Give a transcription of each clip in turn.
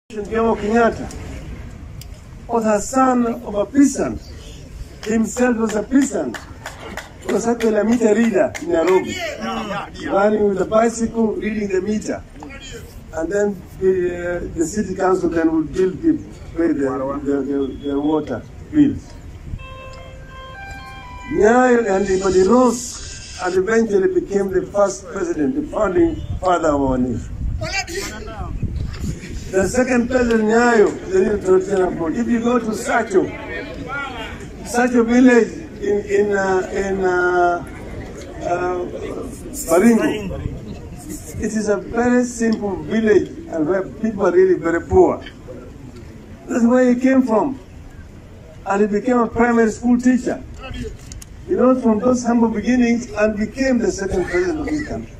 Jomo Kenyatta was a son of a peasant. Himself was a peasant. He was actually a meter reader in Nairobi, running with a bicycle, reading the meter. And then the city council then would pay the water bills. But he rose and eventually became the first president, the founding father of our nation. The second president, Nyayo, if you go to Sacho village in Baringo, it is a very simple village and where people are really very poor. That's where he came from. And he became a primary school teacher. He rose from those humble beginnings and became the second president of this country.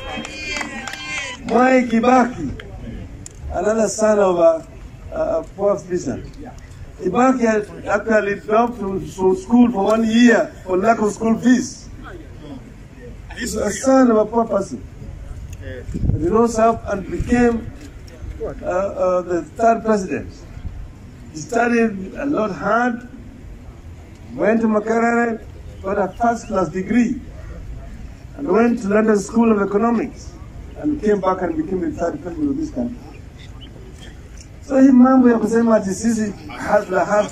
Mwai Kibaki, another son of a poor peasant. Kibaki had actually dropped from school for 1 year for lack of school fees. He's a son of a poor person. But he rose up and became the third president. He studied a lot hard, went to Makerere, got a first-class degree, and went to London School of Economics, and came back and became the third president of this country. So hii mambo ya kusema ati sisi hasa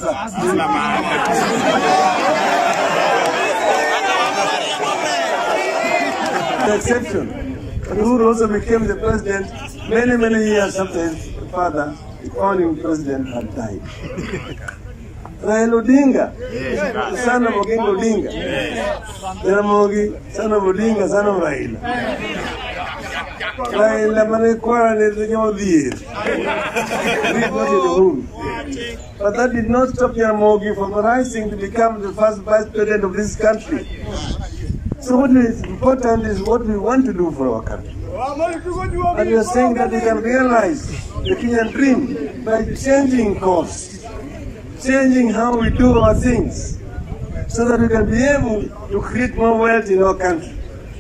the exception. But Ruto also became the president many years after his father, the founding president, had died. Raila Odinga, the son of Odinga. Jaramogi, son of Odinga, son of Raila. But that did not stop Jaramogi from rising to become the first vice president of this country. So what is important is what we want to do for our country. And we are saying that we can realize the Kenyan dream by changing course, changing how we do our things, so that we can be able to create more wealth in our country.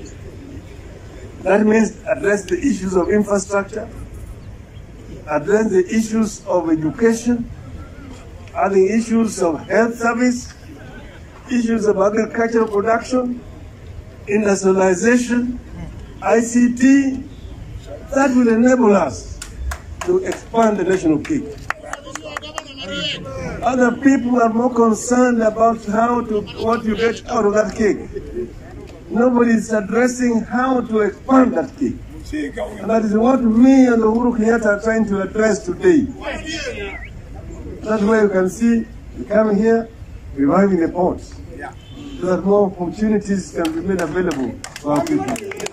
That means address the issues of infrastructure, address the issues of education, other issues of health service, issues of agricultural production, industrialization, ICT. That will enable us to expand the national cake. Other people are more concerned about what you get out of that cake. Nobody is addressing how to expand that cake. And that is what me and Uhuru Kenyatta are trying to address today. That's why you can see we come here, reviving the ports, so that more opportunities can be made available for our people.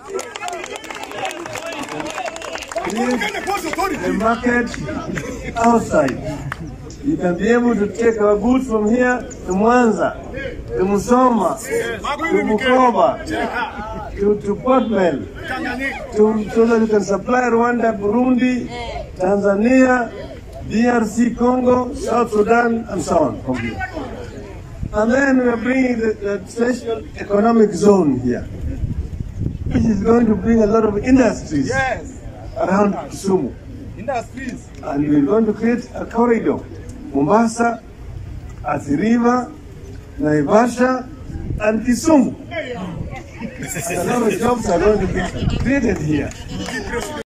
The market outside. You can be able to take our goods from here to Mwanza, to Musoma, to Bukoba, to Port Bell, so that you can supply Rwanda, Burundi, Tanzania, DRC, Congo, South Sudan, and so on from here. And then we are bringing the special economic zone here, which is going to bring a lot of industries around Kisumu. Industries. And we're going to create a corridor. Mombasa, Athi River, Naivasha, and Kisumu. And a lot of jobs are going to be created here.